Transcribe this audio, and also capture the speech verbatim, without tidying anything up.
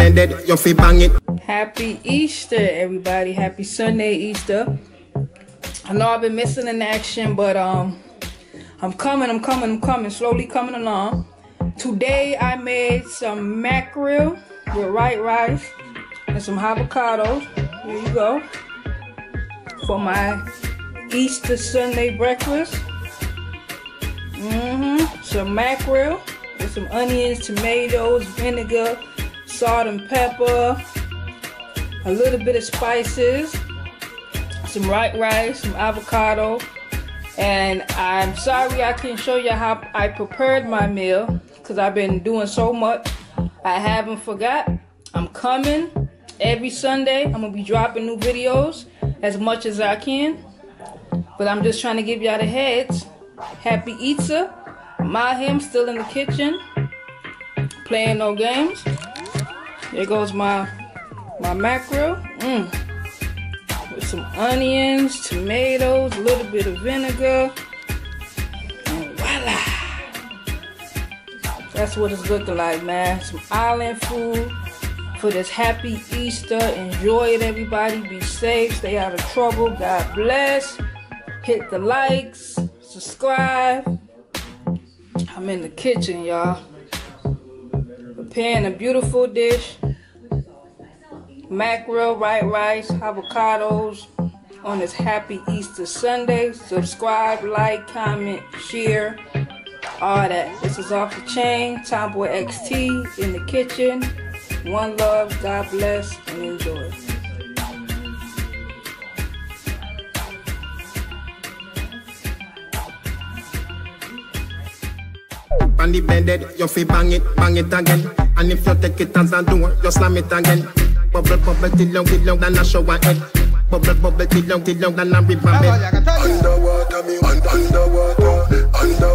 bended, you fi bang it. Happy Easter, everybody. Happy Sunday, Easter. I know I've been missing in action, but um, I'm coming, I'm coming, I'm coming, slowly coming along. Today I made some mackerel with white rice and some avocados. Here you go. For my Easter Sunday breakfast. Mm-hmm. Some mackerel with some onions, tomatoes, vinegar, salt and pepper, a little bit of spices, some white rice, some avocado. And I'm sorry I can't show you how I prepared my meal because I've been doing so much. I haven't forgot. I'm coming every Sunday. I'm gonna be dropping new videos as much as I can. But I'm just trying to give y'all the heads. Happy Easter. I'm out here, I'm still in the kitchen playing no games. There goes my my mackerel. Mm. With some onions, tomatoes, a little bit of vinegar. And voila! That's what it's looking like, man. Some island food for this happy Easter. Enjoy it, everybody. Be safe. Stay out of trouble. God bless. Hit the likes. Subscribe. I'm in the kitchen, y'all. Preparing a beautiful dish. Mackerel, white rice, avocados on this happy Easter Sunday. Subscribe, like, comment, share, all that. This is Off the Chain, Tomboy X T in the kitchen. One love, God bless, and enjoy. On the bended, you fi bang it, bang it again. And if you take it as a door, you slam it again. Bubble, bubble, till long, till long, than a shower head. Bubble, bubble, till long, till long, than a river bed. Underwater, me want underwater, underwater.